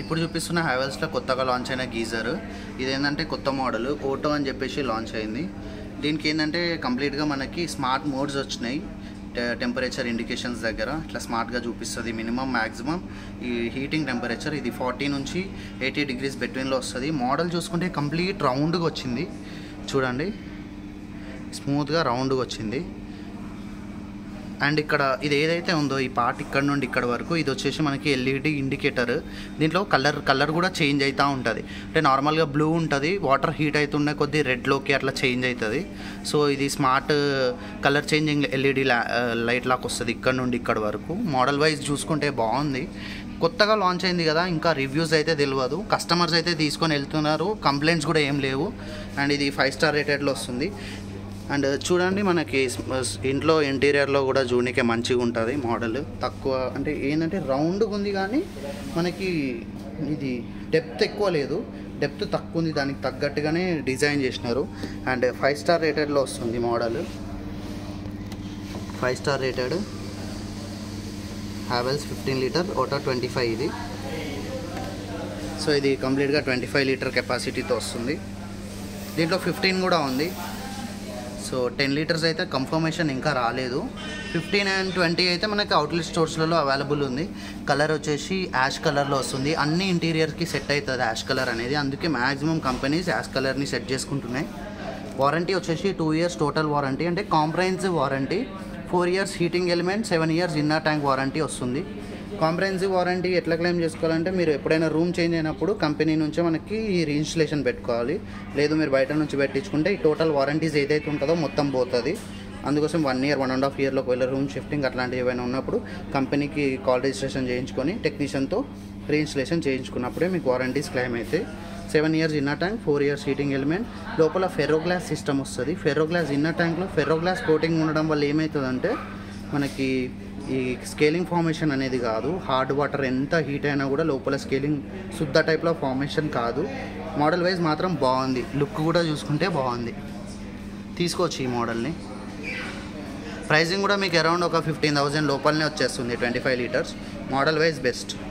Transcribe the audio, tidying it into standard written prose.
ఇప్పుడు చూపిస్తున్న హ్యావెల్స్లో కొత్తగా లాంచ్ అయిన గీజర్. ఇదేంటంటే కొత్త మోడల్ ఓటో అని చెప్పేసి లాంచ్ అయింది. దీనికి ఏంటంటే కంప్లీట్గా మనకి స్మార్ట్ మోడ్స్ వచ్చినాయి. టెంపరేచర్ ఇండికేషన్స్ దగ్గర ఇట్లా స్మార్ట్గా చూపిస్తుంది. మినిమం మ్యాక్సిమం ఈ హీటింగ్ టెంపరేచర్ ఇది 40 నుంచి 80 degrees బిట్వీన్లో వస్తుంది. మోడల్ చూసుకుంటే కంప్లీట్ రౌండ్గా వచ్చింది. చూడండి, స్మూత్గా రౌండ్గా వచ్చింది. అండ్ ఇక్కడ ఇది ఏదైతే ఉందో ఈ పార్ట్ ఇక్కడ నుండి ఇక్కడ వరకు ఇది వచ్చేసి మనకి ఎల్ఈడి ఇండికేటర్. దీంట్లో కలర్ కూడా చేంజ్ అవుతూ ఉంటుంది. అంటే నార్మల్గా బ్లూ ఉంటుంది, వాటర్ హీట్ అవుతుండే కొద్దీ రెడ్లోకి అట్లా చేంజ్ అవుతుంది. సో ఇది smart colour changing LED light లాక్ వస్తుంది ఇక్కడ నుండి ఇక్కడ వరకు. మోడల్ వైజ్ చూసుకుంటే బాగుంది. కొత్తగా లాంచ్ అయింది కదా, ఇంకా రివ్యూస్ అయితే తెలియదు. కస్టమర్స్ అయితే తీసుకొని వెళ్తున్నారు, కంప్లైంట్స్ కూడా ఏం లేవు. అండ్ ఇది 5 స్టార్ రేటెడ్లో వస్తుంది. అండ్ చూడండి, మనకి ఇంట్లో ఇంటీరియర్లో కూడా చూడనీకే మంచిగా ఉంటుంది. మోడల్ తక్కువ అంటే ఏంటంటే రౌండ్గా ఉంది, కానీ మనకి ఇది డెప్త్ ఎక్కువ లేదు, డెప్త్ తక్కువ ఉంది. దానికి తగ్గట్టుగానే డిజైన్ చేసినారు. అండ్ 5 స్టార్ రేటెడ్లో వస్తుంది model. 5 star rated Havells 15 litre ఓటో 25 ఇది. సో ఇది కంప్లీట్గా 25 లీటర్ కెపాసిటీతో వస్తుంది. దీంట్లో 15 కూడా ఉంది. సో 10 లీటర్స్ అయితే కన్ఫర్మేషన్ ఇంకా రాలేదు. 15 and 20 అయితే మనకి అవుట్లెట్ స్టోర్స్లలో అవైలబుల్ ఉంది. కలర్ వచ్చేసి యాష్ కలర్లో వస్తుంది. అన్ని ఇంటీరియర్కి సెట్ అవుతుంది యాష్ కలర్ అనేది. అందుకే మ్యాక్సిమం కంపెనీస్ యాష్ కలర్ని సెట్ చేసుకుంటున్నాయి. వారంటీ వచ్చేసి 2 years టోటల్ వారంటీ, అంటే comprehensive warranty. 4 years heating element, 7 years inner tank warranty వస్తుంది. కాంప్రహెన్సివ్ వారంటీ ఎట్లా క్లెయిమ్ చేసుకోవాలంటే, మీరు ఎప్పుడైనా రూమ్ చేంజ్ అయినప్పుడు కంపెనీ నుంచే మనకి రీఇన్స్టలేషన్ పెట్టుకోవాలి. లేదు మీరు బయట నుంచి పెట్టించుకుంటే ఈ టోటల్ వారంటీస్ ఏదైతే ఉంటుందో మొత్తం పోతుంది. అందుకోసం 1 year 1.5 yearలోకి వెళ్ళే రూమ్ షిఫ్టింగ్ అట్లాంటివి ఏమైనా ఉన్నప్పుడు కంపెనీకి కాల్ రిజిస్ట్రేషన్ చేయించుకొని టెక్నీషియన్తో రీఇన్స్టలేషన్ చేయించుకున్నప్పుడే మీకు వారంటీస్ క్లెయిమ్ అయితే. 7 years inner tank, 4 years heating element. లోపల ఫెర్రోగ్లాస్ సిస్టమ్ వస్తుంది. ఫెర్రోగ్లాస్ ఇన్నర్ ట్యాంక్లో ఫెర్రోగ్లాస్ కోటింగ్ ఉండడం వల్ల ఏమవుతుందంటే మనకి ఈ స్కేలింగ్ ఫార్మేషన్ అనేది కాదు. హార్డ్ వాటర్ ఎంత హీట్ అయినా కూడా లోపల స్కేలింగ్ శుద్ధ టైప్లో ఫార్మేషన్ కాదు. మోడల్ వైజ్ మాత్రం బాగుంది. లుక్ కూడా చూసుకుంటే బాగుంది. తీసుకోవచ్చు ఈ మోడల్ని. ప్రైజింగ్ కూడా మీకు అరౌండ్ ఒక 15,000 లోపలనే వచ్చేస్తుంది. 25 లీటర్స్ మోడల్ వైజ్ బెస్ట్.